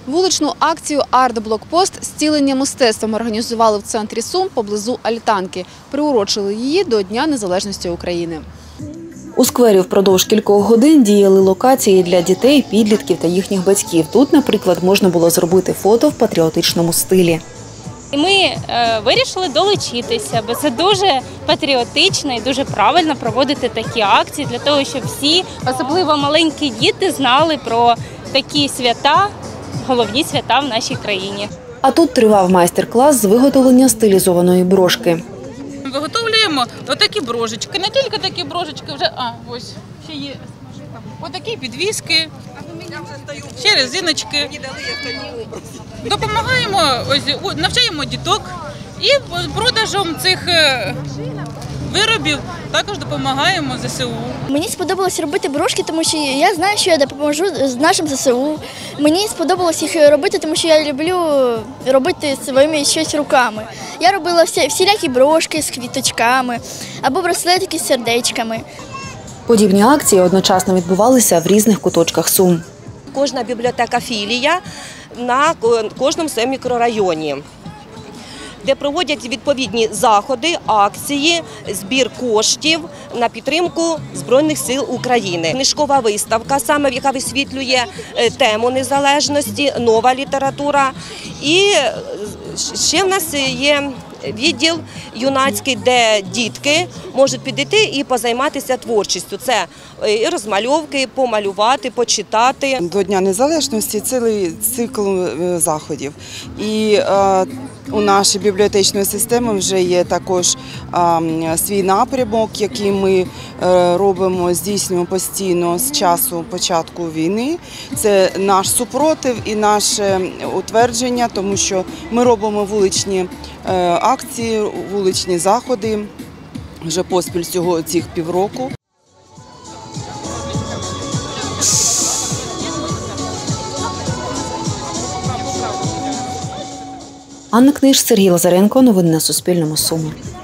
Вуличну акцію «Арт-блокпост» «Зцілення мистецтвом» організували в центрі Сум поблизу Альтанки. Приурочили її до Дня незалежності України. У сквері впродовж кількох годин діяли локації для дітей, підлітків та їхніх батьків. Тут, наприклад, можна було зробити фото в патріотичному стилі. Ми вирішили долучитися, бо це дуже патріотично і дуже правильно проводити такі акції для того, щоб всі, особливо маленькі діти, знали про такі свята, головні свята в нашій країні. А тут тривав майстер-клас з виготовлення стилізованої брошки. Виготовлюємо отакі брошечки, не тільки такі брошечки, вже ось ще є отакі підвіски, ще резиночки. Допомагаємо, навчаємо діток і продажем цих виробів також допомагаємо ЗСУ. Мені сподобалось робити брошки, тому що я знаю, що я допоможу нашим ЗСУ. Мені сподобалось їх робити, тому що я люблю робити своїми щось руками. Я робила всілякі брошки з квіточками або браслетики з сердечками. Подібні акції одночасно відбувалися в різних куточках Сум. Кожна бібліотека філія на кожному своєму мікрорайоні, де проводять відповідні заходи, акції, збір коштів на підтримку Збройних сил України. Книжкова виставка, саме яка висвітлює тему незалежності, нова література. І ще в нас є відділ юнацький, де дітки можуть підійти і позайматися творчістю. Це і розмальовки, помалювати, почитати. До Дня Незалежності цілий цикл заходів. І у нашій бібліотечної системи вже є також свій напрямок, який ми робимо, здійснюємо постійно з часу початку війни. Це наш супротив і наше утвердження, тому що ми робимо вуличні акції, вуличні заходи вже поспіль цих півроку. Анна Книж, Сергій Лазаренко. Новини на Суспільному. Суми.